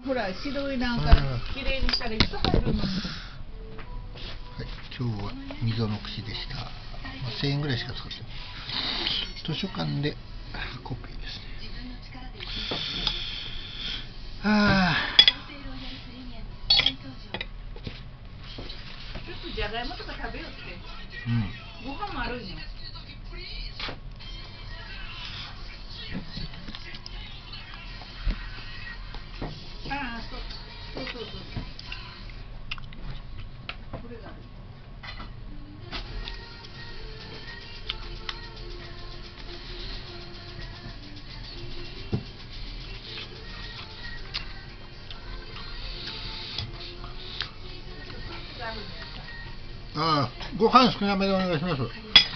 ほら白いなんか綺麗にしたらいっぱい入るの。はい、 今日は溝の口でした。1000円ぐらいしか使ってない。図書館でコピーですね。ああ。 ちょっとじゃがいもとか食べようって。ご飯もあるんよ。ああ、そう。これがある。 ああ、ご飯少なめでお願いします。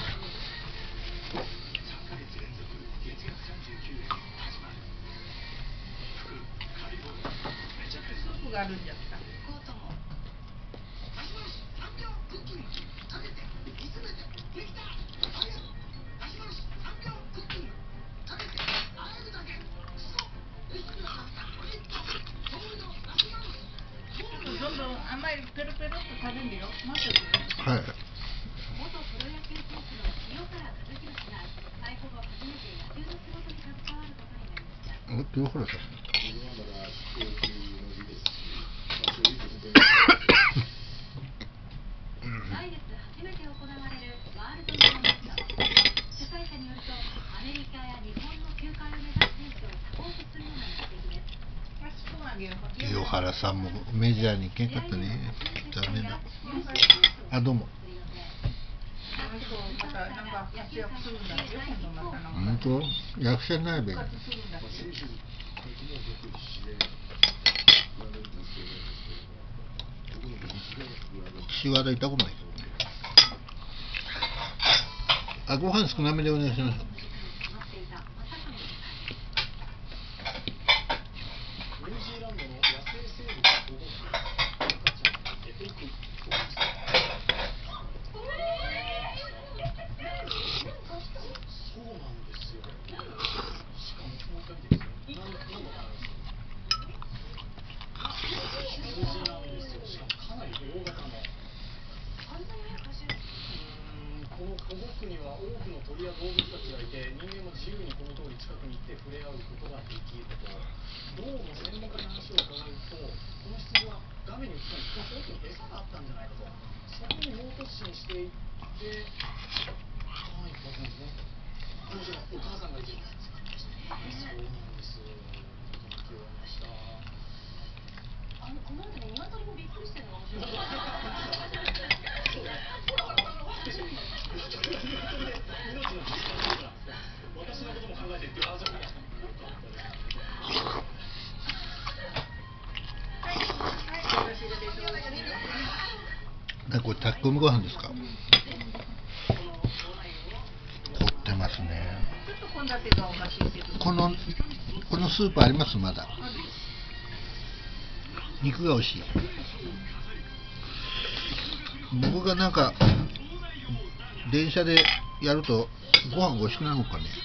スープがあるんじゃった。どんどん甘いペロペロっと食べんでよ。待ってるよ。 はい。 元プロ野球選手の清原和博が逮捕後初めて野球の仕事に携わることになりました。 清原さん。 来月初めて行われるワールドトーナメント。主催者によるとアメリカや日本の球界を目指す選手をサポートするのが目的です。 清原さんもメジャーに行けんかったね。残念だ。あ、どうも。本当？役者になればいい。岸和田行ったことない。あ、ご飯少なめでお願いします。 この保護区には多くの鳥や動物たちがいて、人間も自由にこの通り近くに行って触れ合うことができると。どうも専門家に話を伺うと、この羊は画面に映ったように大きな餌があったんじゃないかと。そこに猛突進していって、はい、こうですね。彼女のお母さんがいて、そうなんです。驚きをました。 この後ね、鶏もびっくりしてるのが面白い。 私のことも考えてっていう話をこれ炊き込みご飯ですか？凝ってますね。このスープあります？まだ肉が美味しい。僕がなんか電車でやるとご飯が美味しくなるのかね。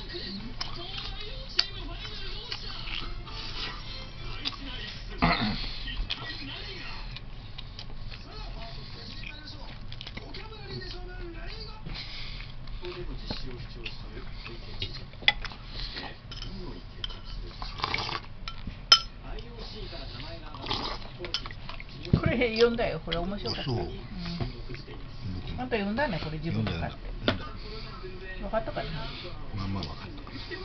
これ読んだよ。これ面白かった。あんた読んだね、これ自分で買って。分かったかな。 まあまあ分かった。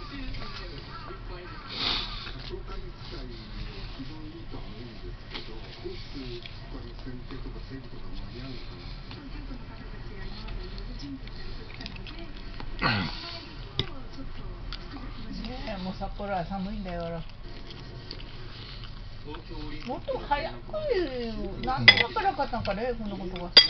もう札幌は寒いんだよ。もっと早くなんで分からなかったんかね、このことが。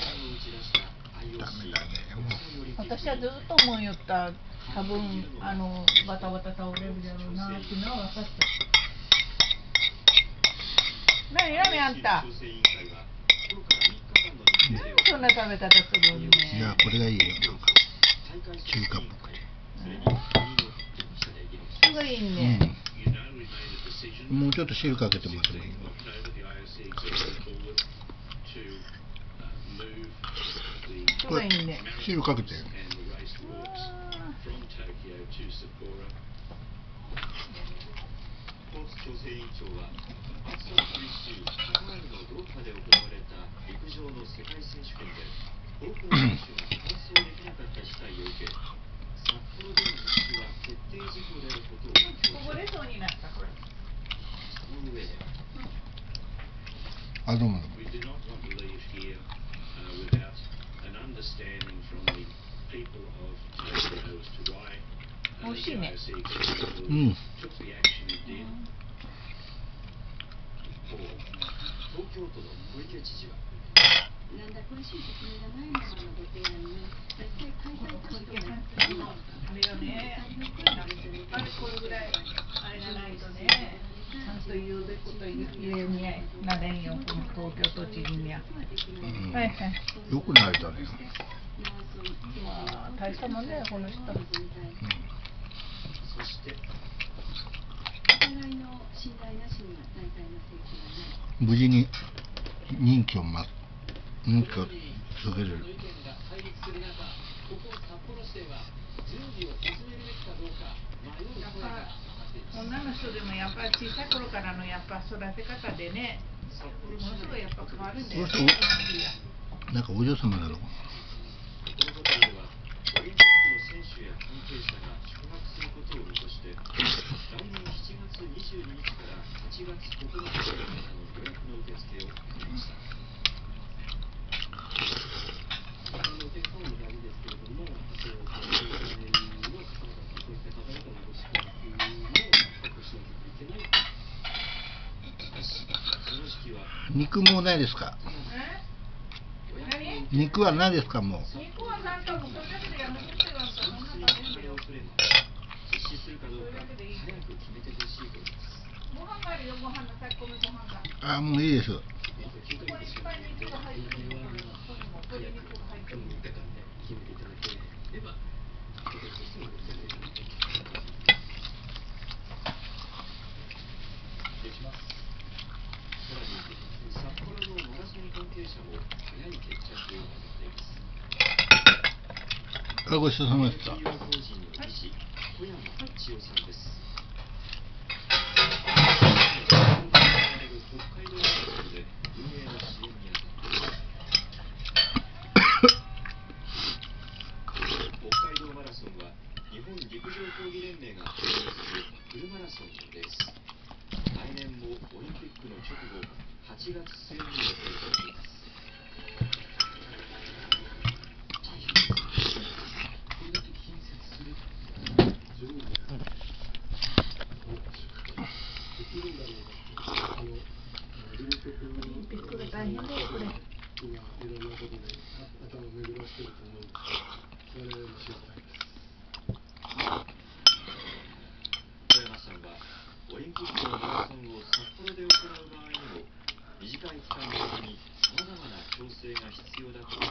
私はずっと思いよった。多分バタバタ倒れるだろうなっていうのは分かった。何あんた。そんな食べ方するんね。 いや、これがいいよ。中華っぽくて。 すごいいいね。 もうちょっと汁かけてもらってもいいよ。 これいいね。 汁かけて。 コーツ調整委員長は暑さの厳しいカタールのドーハで行われた陸上の世界選手権で多くの選手が完走できなかった事態を受け、札幌での実施は決定事項であることを強調しこぼれそうになったこれ。 その上であ、どうも。 We do not want to leave here without an understanding from the people of Tokyo as to why the IOC took the action it did. 一方、東京都の小池知事はなんだ詳しい説明がないままのご提案に大体開催都市とはあれよね。あれこれぐらいあれがないとね、ちゃんと言うべきこと言えになれんよ、この東京都知事には。はいはい。 よくなれたね。 まあ大したもんだよこの人。 そしてお互いの信頼なしには大会の成功はない。 無事に任期を続ける。 意見が対立する中、ここ札幌市では準備を進めるべきかどうか迷う声が上がっています。 女の人でもやっぱり小さい頃からのやっぱ育て方でね、ものすごいやっぱ変わるんだよね。 なんかお嬢様だろう。 このホテルではオリンピックの選手や関係者が宿泊することを見越して来年7月22日から8月9日までの予約の受付を始めました。 お客様も大事ですけれども、そういう方々そういった方々のご宿泊を確保しなきゃいけない。 しかし、その時期は肉もないですか。肉はないですか。もう肉はなんかもうそれだけでやめてってますから、そんな食べるよ。 実施するかどうか早く決めてほしいと言います。 ご飯があるよ、ご飯の炊き込みご飯が。 あ、もういいです。 ここにいっぱい肉が入ってるから、ここにも鶏肉が入ってる。 決めていただければ、ホテルとしても全然いいと失礼します。 さらに札幌のマラソン関係者も早い決着を図っています。 あ、ごちそうさまでした。 法人の理事、小山千代さんです。北海道マラソンで運営の支援に当たっています。北海道マラソンは日本陸上競技連盟が運営するフルマラソンのレース。来年もオリンピックの直後8月末に予定されています。これだけ近接する上位オリンピックが大変だよこれ。 今いろんなことで頭を巡らしてると思うんですけど、我々も心配です。 小山さんはオリンピックのマラソンを札幌で行う場合にも短い期間の間にさまざまな調整が必要だと